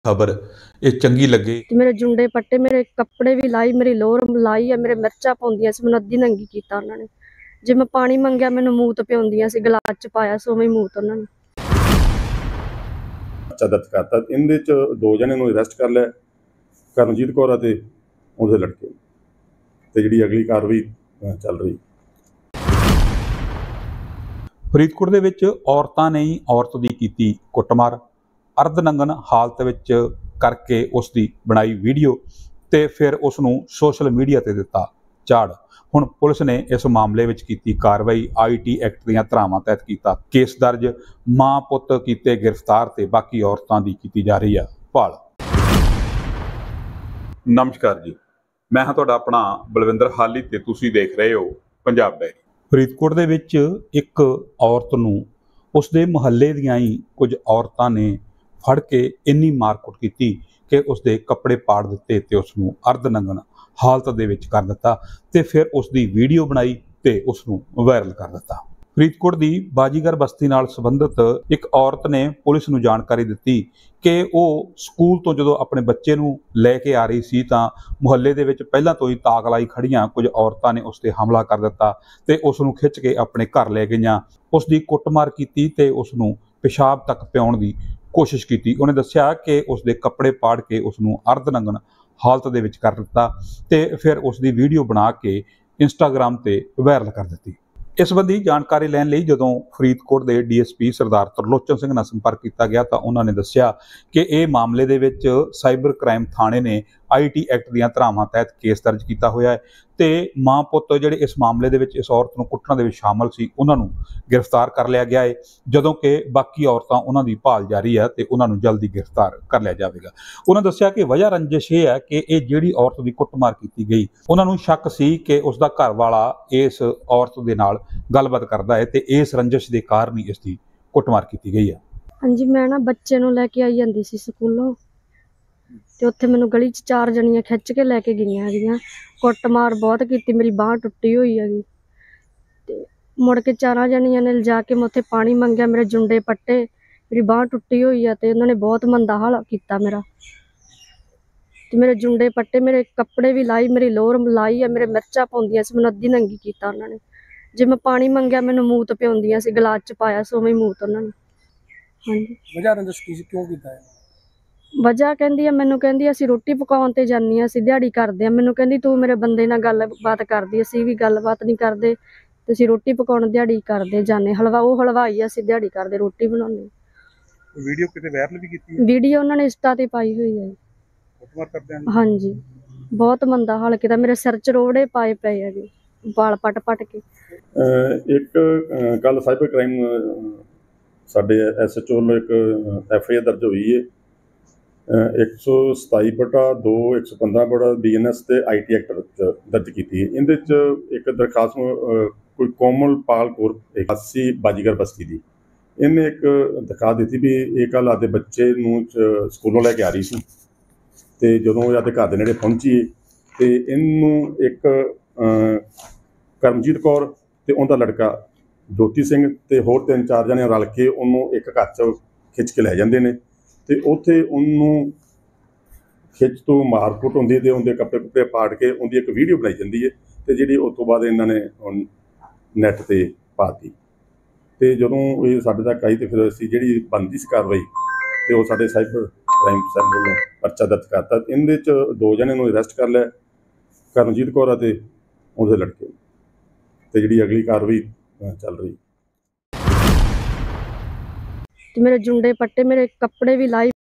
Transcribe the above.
खबर ये चंगी लगे। मेरे जुंडे पट्टे, मेरे कपड़े भी लाई, मेरी लोर लाई है, मेरे मिर्चा पाउंदियां सी, मैनूं अद्धी नंगी कीता उन्हां ने। जे मैं पानी मंगिया मैनूं मूत पिआउंदियां सी, गलास च पाया सो उवें मूत उन्हां ने। पर्चा दर्ज करता। इहदे च दो जने नूं अरेस्ट कर लिया, करमजीत कौर अते उहदे लड़के, ते जिहड़ी अगली कार्रवाई चल रही। फरीदकोट ਦੇ ਵਿੱਚ ਔਰਤਾਂ ਨੇ ਹੀ ਔਰਤ ਦੀ ਕੀਤੀ ਕੁੱਟਮਾਰ, ਅਰਧਨੰਗਨ ਹਾਲਤ ਵਿੱਚ ਕਰਕੇ ਉਸ ਦੀ ਬਣਾਈ ਵੀਡੀਓ ਤੇ ਫਿਰ ਉਸ ਨੂੰ ਸੋਸ਼ਲ ਮੀਡੀਆ ਤੇ ਦਿੱਤਾ ਝਾੜ। ਹੁਣ ਪੁਲਿਸ ਨੇ ਇਸ ਮਾਮਲੇ ਵਿੱਚ ਕੀਤੀ ਕਾਰਵਾਈ। ਆਈਟੀ ਐਕਟ ਦੀਆਂ ਧਾਰਾਵਾਂ ਤਹਿਤ ਕੀਤਾ ਕੇਸ ਦਰਜ। ਮਾਂ ਪੁੱਤ ਕੀਤੇ ਗ੍ਰਿਫਤਾਰ ਤੇ ਬਾਕੀ ਔਰਤਾਂ ਦੀ ਕੀਤੀ ਜਾ ਰਹੀ ਆ ਭਾਲ। ਨਮਸਕਾਰ ਜੀ, ਮੈਂ ਹਾਂ ਤੁਹਾਡਾ ਆਪਣਾ ਬਲਵਿੰਦਰ ਹਾਲੀ ਤੇ ਤੁਸੀਂ ਦੇਖ ਰਹੇ ਹੋ ਪੰਜਾਬ ਡਾਇਰੀ। ਫਰੀਦਕੋਟ ਦੇ ਵਿੱਚ ਇੱਕ ਔਰਤ ਨੂੰ ਉਸਦੇ ਮੁਹੱਲੇ ਦੀਆਂ ਹੀ ਕੁਝ ਔਰਤਾਂ ਨੇ ਫੜ ਕੇ ਇੰਨੀ ਮਾਰਕੁੱਟ ਕੀਤੀ ਕਿ ਉਸਦੇ ਕੱਪੜੇ ਪਾੜ ਦਿੱਤੇ ਤੇ ਉਸ ਨੂੰ ਅਰਧਨੰਗਨ ਹਾਲਤ ਦੇ ਵਿੱਚ ਕਰ ਦਿੱਤਾ ਤੇ ਫਿਰ ਉਸ ਦੀ ਵੀਡੀਓ ਬਣਾਈ ਤੇ ਉਸ ਨੂੰ ਵਾਇਰਲ ਕਰ ਦਿੱਤਾ। ਫਰੀਦਕੋਟ ਦੀ ਬਾਜੀਗਰ ਬਸਤੀ ਨਾਲ ਸੰਬੰਧਿਤ ਇੱਕ ਔਰਤ ਨੇ ਪੁਲਿਸ ਨੂੰ ਜਾਣਕਾਰੀ ਦਿੱਤੀ ਕਿ ਉਹ ਸਕੂਲ ਤੋਂ ਜਦੋਂ ਆਪਣੇ ਬੱਚੇ ਨੂੰ ਲੈ ਕੇ ਆ ਰਹੀ ਸੀ ਤਾਂ ਮੁਹੱਲੇ ਦੇ ਵਿੱਚ ਪਹਿਲਾਂ ਤੋਂ ਹੀ ਤਾਕ ਲਾਈ ਖੜੀਆਂ ਕੁਝ ਔਰਤਾਂ ਨੇ ਉਸ ਤੇ ਹਮਲਾ ਕਰ ਦਿੱਤਾ ਤੇ ਉਸ ਨੂੰ ਖਿੱਚ ਕੇ ਆਪਣੇ ਘਰ ਲੈ ਗਈਆਂ। ਉਸ ਦੀ ਕੁੱਟਮਾਰ ਕੀਤੀ ਤੇ ਉਸ ਨੂੰ ਪਿਸ਼ਾਬ ਤੱਕ ਪਿਆਉਣ ਦੀ ਕੋਸ਼ਿਸ਼ ਕੀਤੀ। ਉਹਨੇ ਦੱਸਿਆ ਕਿ ਉਸ ਦੇ ਕੱਪੜੇ ਪਾੜ ਕੇ ਉਸ ਨੂੰ ਅਰਧਨੰਗਨ ਹਾਲਤ ਦੇ ਵਿੱਚ ਕਰ ਦਿੱਤਾ ਤੇ ਫਿਰ ਉਸ ਦੀ ਵੀਡੀਓ ਬਣਾ ਕੇ ਇੰਸਟਾਗ੍ਰਾਮ ਤੇ ਵਾਇਰਲ ਕਰ ਦਿੱਤੀ। ਇਸ ਸੰਬੰਧੀ ਜਾਣਕਾਰੀ ਲੈਣ ਲਈ ਜਦੋਂ ਫਰੀਦਕੋਟ ਦੇ ਡੀਐਸਪੀ ਸਰਦਾਰ ਤਰਲੋਚਨ ਸਿੰਘ ਨਾਲ ਸੰਪਰਕ ਕੀਤਾ ਗਿਆ ਤਾਂ ਉਹਨਾਂ ਨੇ ਦੱਸਿਆ ਕਿ ਇਹ ਮਾਮਲੇ ਦੇ ਵਿੱਚ ਸਾਈਬਰ ਕ੍ਰਾਈਮ ਥਾਣੇ ਨੇ ਆਈਟੀ ਐਕਟ ਦੀਆਂ ਧਾਰਾਵਾਂ ਤਹਿਤ ਕੇਸ ਦਰਜ ਕੀਤਾ ਹੋਇਆ ਹੈ ਤੇ ਮਾਂ ਪੁੱਤ ਜਿਹੜੇ ਇਸ ਮਾਮਲੇ ਦੇ ਵਿੱਚ ਇਸ ਔਰਤ ਨੂੰ ਕੁੱਟਣ ਦੇ ਵਿੱਚ ਸ਼ਾਮਲ ਸੀ ਉਹਨਾਂ ਨੂੰ ਗ੍ਰਿਫਤਾਰ ਕਰ ਲਿਆ ਗਿਆ ਹੈ, ਜਦੋਂ ਕਿ ਬਾਕੀ ਔਰਤਾਂ ਉਹਨਾਂ ਦੀ ਭਾਲ ਜਾਰੀ ਹੈ ਤੇ ਉਹਨਾਂ ਨੂੰ ਜਲਦੀ ਗ੍ਰਿਫਤਾਰ ਕਰ ਲਿਆ ਜਾਵੇਗਾ। ਉਹਨਾਂ ਦੱਸਿਆ ਕਿ ਵਜ੍ਹਾ ਰੰਜਿਸ਼ ਇਹ ਹੈ ਕਿ ਇਹ ਜਿਹੜੀ ਔਰਤ ਦੀ ਕੁੱਟਮਾਰ ਕੀਤੀ ਗਈ ਉਹਨਾਂ ਨੂੰ ਸ਼ੱਕ ਸੀ ਕਿ ਉਸ ਦਾ ਘਰ ਵਾਲਾ ਇਸ ਔਰਤ ਦੇ ਨਾਲ ਗੱਲਬਾਤ ਕਰਦਾ ਹੈ ਤੇ ਇਸ ਰੰਜਿਸ਼ ਦੇ ਕਾਰਨ ਹੀ ਇਸ ਦੀ ਕੁੱਟਮਾਰ ਕੀਤੀ ਗਈ ਹੈ। ਹਾਂਜੀ, ਮੈਂ ਨਾ ਬੱਚੇ ਨੂੰ ਲੈ ਕੇ ਆਈ ਜਾਂਦੀ ਸੀ ਸਕੂਲੋਂ ਤੇ ਉੱਥੇ ਮੈਨੂੰ ਗਲੀ 'ਚ 4 ਜਣੀਆਂ ਖਿੱਚ ਕੇ ਲੈ ਕੇ ਗਈਆਂ ਹੈਗੀਆਂ। ਕੁੱਟਮਾਰ ਬਹੁਤ ਕੀਤੀ, ਮੇਰੀ ਬਾਂਹ ਟੁੱਟੀ ਹੋਈ ਹੈਗੀ ਤੇ ਮੁੜ ਕੇ 4 ਜਣੀਆਂ ਨੇ ਲਿਜਾ ਕੇ ਮੈਂ ਉੱਥੇ ਪਾਣੀ ਮੰਗਿਆ, ਮੇਰੇ ਜੁੰਡੇ ਪੱਟੇ, ਮੇਰੀ ਬਾਂਹ ਟੁੱਟੀ ਹੋਈ ਆ ਤੇ ਉਹਨਾਂ ਨੇ ਬਹੁਤ ਮੰਦਾ ਹਾਲ ਕੀਤਾ ਮੇਰਾ ਤੇ ਮੇਰੇ ਜੁੰਡੇ ਪੱਟੇ, ਮੇਰੇ ਕੱਪੜੇ ਵੀ ਲਾਈ, ਮੇਰੀ ਲੋਰ ਲਾਈ ਆ, ਮੇਰੇ ਮਿਰਚਾਂ ਪਾਉਂਦੀਆਂ ਸੀ, ਮੈਨੂੰ ਅੱਧੀ ਨੰਗੀ ਕੀਤਾ ਉਹਨਾਂ ਨੇ। ਜੇ ਮੈਂ ਪਾਣੀ ਮੰਗਿਆ ਮੈਨੂੰ ਮੂਤ ਪਿਆਉਂਦੀਆਂ ਸੀ, ਗਲਾਸ 'ਚ ਪਾਇਆ ਸੋ ਉਵੇਂ ਮੂਤ ਉਹਨਾਂ ਨੇ। ਹਾਂਜੀ, ਵਜ੍ਹਾ ਰੰਜਿਸ਼ ਕੀ ਸੀ, ਕਿਉਂ ਕੀਤਾ ਹੈ? ਵਜ੍ਹਾ ਕਹਿੰਦੀ ਆ, ਮੈਨੂੰ ਕਹਿੰਦੀ ਅਸੀਂ ਰੋਟੀ ਪਕਾਉਣ ਤੇ ਜਾਂਦੀ ਹਾਂ, ਅਸੀਂ ਦਿਹਾੜੀ ਕਰਦੇ ਹਾਂ। ਮੈਨੂੰ ਕਹਿੰਦੀ ਤੂੰ ਮੇਰੇ ਬੰਦੇ ਨਾਲ ਗੱਲਬਾਤ ਕਰਦੀ, ਅਸੀਂ ਵੀ ਗੱਲਬਾਤ ਨਹੀਂ ਕਰਦੇ, ਤੁਸੀਂ ਰੋਟੀ ਪਕਾਉਣ ਦਿਹਾੜੀ ਕਰਦੇ ਜਾਂਦੇ। ਉਹ ਹਲਵਾਈ, ਅਸੀਂ ਦਿਹਾੜੀ ਕਰਦੇ ਰੋਟੀ ਬਣਾਉਂਦੇ। ਵੀਡੀਓ ਕਿਤੇ ਵਾਇਰਲ ਵੀ ਕੀਤੀ ਹੈ? ਵੀਡੀਓ ਉਹਨਾਂ ਨੇ ਇੰਸਟਾ ਤੇ ਪਾਈ ਹੋਈ ਹੈ। ਕੁੱਟਮਾਰ ਕਰਦੇ ਆਂ? ਹਾਂਜੀ, ਬਹੁਤ ਮੰਦਾ ਹਾਲ ਕੀਤਾ, ਮੇਰੇ ਸਿਰ 'ਚ ਰੋੜੇ ਪਾਏ ਪਏ ਹੈਗੇ, ਵਾਲ ਪੱਟ ਕੇ। ਇੱਕ ਕੱਲ ਸਾਈਬਰ ਕ੍ਰਾਈਮ ਸਾਡੇ SHO ਵੱਲੋਂ ਇੱਕ FIR ਦਰਜ ਹੋਈ ਹੈ 127/2 115 BNS ਤੇ IT ਐਕਟ ਦਰਜ ਕੀਤੀ ਹੈ। ਇਹਦੇ 'ਚ ਇੱਕ ਦਰਖਾਸਤ ਕੋਈ ਕੋਮਲਪਾਲ ਕੌਰ ਵਾਸੀ ਬਾਜੀਗਰ ਬਸਤੀ ਦੀ, ਇਹਨੇ ਇੱਕ ਦਰਖਾਸਤ ਦਿੱਤੀ ਵੀ ਇਹ ਕੱਲ੍ਹ ਆਪਦੇ ਬੱਚੇ ਨੂੰ ਸਕੂਲੋਂ ਲੈ ਕੇ ਆ ਰਹੀ ਸੀ ਤੇ ਜਦੋਂ ਇਹ ਆਪਦੇ ਘਰ ਦੇ ਨੇੜੇ ਪਹੁੰਚੀ ਤੇ ਇਹਨੂੰ ਇੱਕ ਕਰਮਜੀਤ ਕੌਰ ਤੇ ਉਹਦਾ ਲੜਕਾ ਜੋਤੀ ਸਿੰਘ ਤੇ ਹੋਰ 3-4 ਜਣੇ ਰਲ ਕੇ ਉਹਨੂੰ ਇੱਕ ਘਰ 'ਚ ਖਿੱਚ ਕੇ ਲੈ ਜਾਂਦੇ ਨੇ ਤੇ ਉੱਥੇ ਉਹਨੂੰ ਖਿੱਚ ਤੋਂ ਮਾਰਕੁੱਟ ਹੁੰਦੀ ਤੇ ਉਹਦੇ ਕੱਪੜੇ ਪਾੜ ਕੇ ਉਹਦੀ ਇੱਕ ਵੀਡੀਓ ਬਣਾਈ ਜਾਂਦੀ ਹੈ ਤੇ ਜਿਹੜੀ ਉਸ ਤੋਂ ਬਾਅਦ ਇਹਨਾਂ ਨੇ ਨੈੱਟ ਤੇ ਪਾਤੀ ਤੇ ਜਦੋਂ ਇਹ ਸਾਡੇ ਤੱਕ ਆਈ ਤੇ ਫਿਰ ਅਸੀਂ ਜਿਹੜੀ ਬਣਦੀ ਸੀ ਕਾਰਵਾਈ ਤੇ ਉਹ ਸਾਡੇ ਸਾਈਬਰ ਕ੍ਰਾਈਮ ਸੈੱਲ ਵੱਲੋਂ ਪਰਚਾ ਦਰਜ ਕਰਤਾ। ਇਹਦੇ 'ਚ 2 ਜਣੇ ਨੂੰ ਅਰੈਸਟ ਕਰ ਲਿਆ, ਕਰਮਜੀਤ ਕੌਰ ਅਤੇ ਉਹਦੇ ਲੜਕੇ, ਤੇ ਜਿਹੜੀ ਅਗਲੀ ਕਾਰਵਾਈ ਚੱਲ ਰਹੀ। ਤੇ ਮੇਰੇ ਜੁੰਡੇ ਪੱਟੇ, ਮੇਰੇ ਕੱਪੜੇ ਵੀ ਲਾਈ।